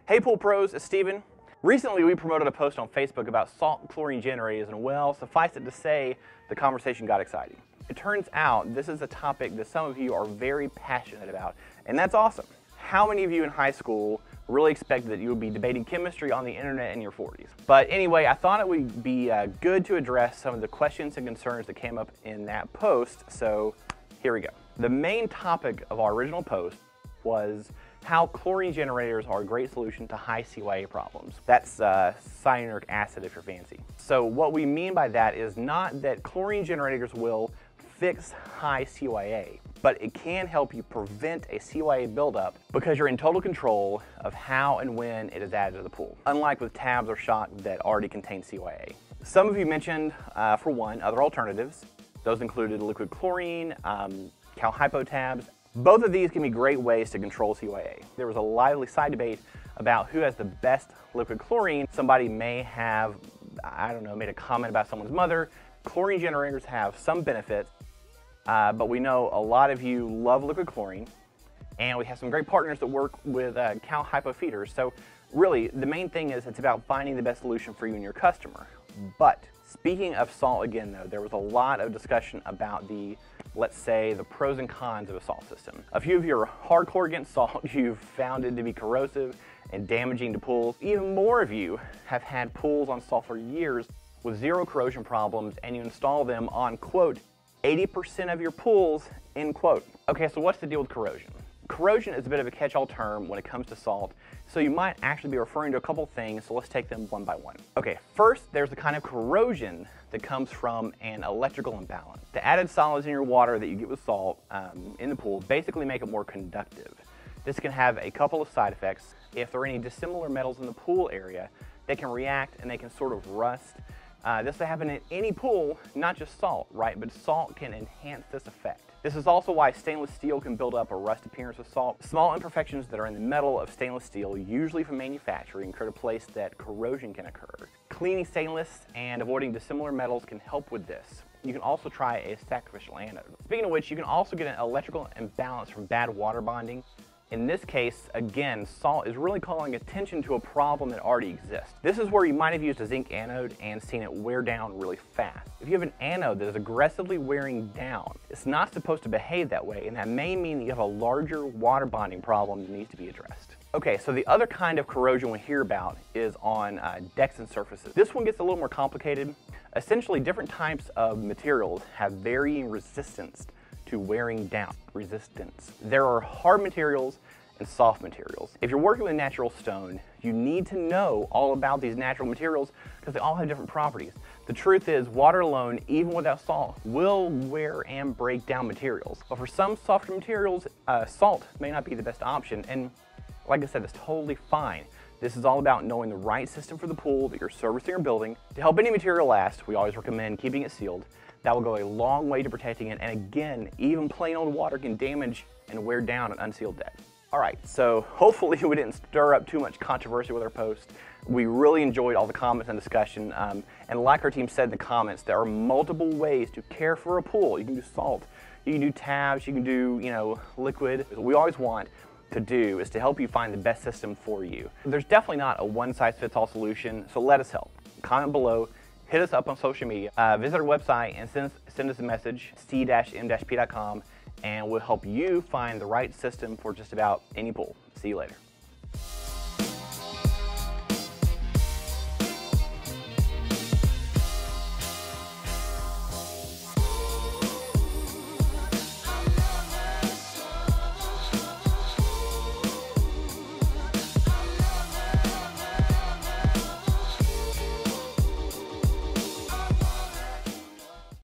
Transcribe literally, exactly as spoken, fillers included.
Hey Pool Pros, it's Steven. Recently we promoted a post on Facebook about salt and chlorine generators, and well, suffice it to say, the conversation got exciting. It turns out this is a topic that some of you are very passionate about, and that's awesome. How many of you in high school really expected that you would be debating chemistry on the internet in your forties? But anyway, I thought it would be uh, good to address some of the questions and concerns that came up in that post, so here we go. The main topic of our original post was how chlorine generators are a great solution to high C Y A problems. That's uh, cyanuric acid if you're fancy. So what we mean by that is not that chlorine generators will fix high C Y A, but it can help you prevent a C Y A buildup because you're in total control of how and when it is added to the pool, unlike with tabs or shock that already contain C Y A. Some of you mentioned, uh, for one, other alternatives. Those included liquid chlorine, um, cal hypo tabs. Both of these can be great ways to control C Y A. There was a lively side debate about who has the best liquid chlorine. Somebody may have, I don't know, made a comment about someone's mother. Chlorine generators have some benefits, uh, but we know a lot of you love liquid chlorine, and we have some great partners that work with uh, cal hypo feeders. So really, the main thing is it's about finding the best solution for you and your customer. But speaking of salt again though, there was a lot of discussion about the, let's say, the pros and cons of a salt system. A few of you are hardcore against salt. You've found it to be corrosive and damaging to pools. Even more of you have had pools on salt for years with zero corrosion problems, and you install them on, quote, eighty percent of your pools, end quote. Okay, so what's the deal with corrosion? Corrosion is a bit of a catch-all term when it comes to salt, so you might actually be referring to a couple things, so let's take them one by one. Okay, first, there's the kind of corrosion that comes from an electrical imbalance. The added solids in your water that you get with salt um, in the pool basically make it more conductive. This can have a couple of side effects. If there are any dissimilar metals in the pool area, they can react and they can sort of rust. Uh, this will happen in any pool, not just salt, right? But salt can enhance this effect. This is also why stainless steel can build up a rust appearance with salt. Small imperfections that are in the metal of stainless steel, usually from manufacturing, create a place that corrosion can occur. Cleaning stainless and avoiding dissimilar metals can help with this. You can also try a sacrificial anode. Speaking of which, you can also get an electrical imbalance from bad water bonding. In this case, again, salt is really calling attention to a problem that already exists. This is where you might have used a zinc anode and seen it wear down really fast. If you have an anode that is aggressively wearing down, it's not supposed to behave that way, and that may mean that you have a larger water bonding problem that needs to be addressed. Okay, so the other kind of corrosion we hear about is on uh, decks and surfaces. This one gets a little more complicated. Essentially, different types of materials have varying resistance to wearing down resistance. There are hard materials and soft materials. If you're working with natural stone, you need to know all about these natural materials because they all have different properties. The truth is, water alone, even without salt, will wear and break down materials. But for some softer materials, uh, salt may not be the best option, and like I said, it's totally fine. This is all about knowing the right system for the pool that you're servicing or building. To help any material last, we always recommend keeping it sealed. That will go a long way to protecting it, and again, even plain old water can damage and wear down an unsealed deck. All right, so hopefully we didn't stir up too much controversy with our post. We really enjoyed all the comments and discussion, um, and like our team said in the comments, there are multiple ways to care for a pool. You can do salt, you can do tabs, you can do, you know, liquid. What we always want to do is to help you find the best system for you. There's definitely not a one-size-fits-all solution, so let us help. Comment below. Hit us up on social media, uh, visit our website and send, send us a message, c dash m dash p dot com, and we'll help you find the right system for just about any pool. See you later.